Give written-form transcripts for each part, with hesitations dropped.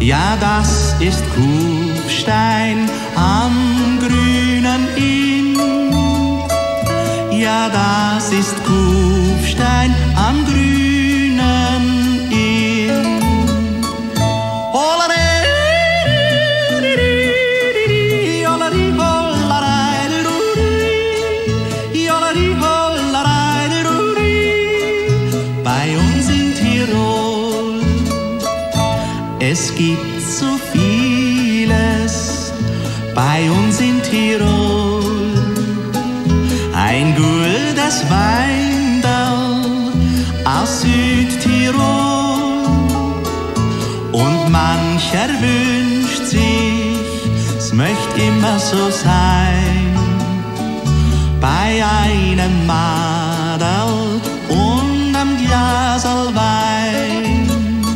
Ja, das ist Kufstein am grünen Inn. Ja, das ist Kufstein am grünen Inn. Bei uns in Tirol, es gibt so vieles bei uns in Tirol. Ein gutes Weindal aus Südtirol. Und mancher wünscht sich, es möchte immer so sein, bei einem Madel und einem Glasl Wein.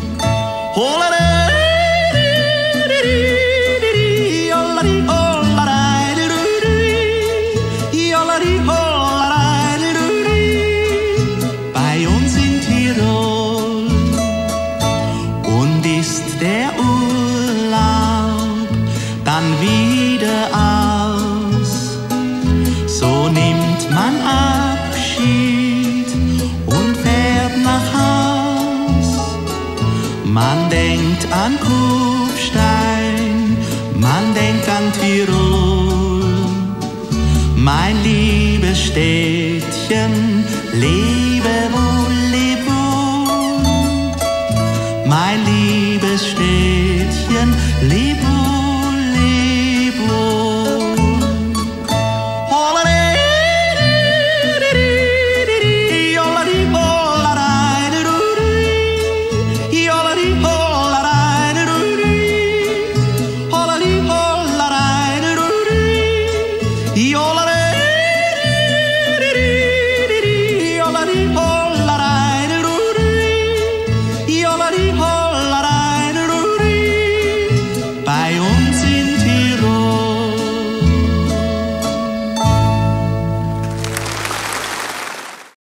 Bei uns in Tirol. Und ist der Urlaub dann wieder aus, so nimmt man Abschied und fährt nach Haus. Man denkt an Kufstein, man denkt an Tirol. Mein liebes Städtchen, lebe wohl, leb wohl. Mein liebes Städtchen, leb wohl, leb wohl.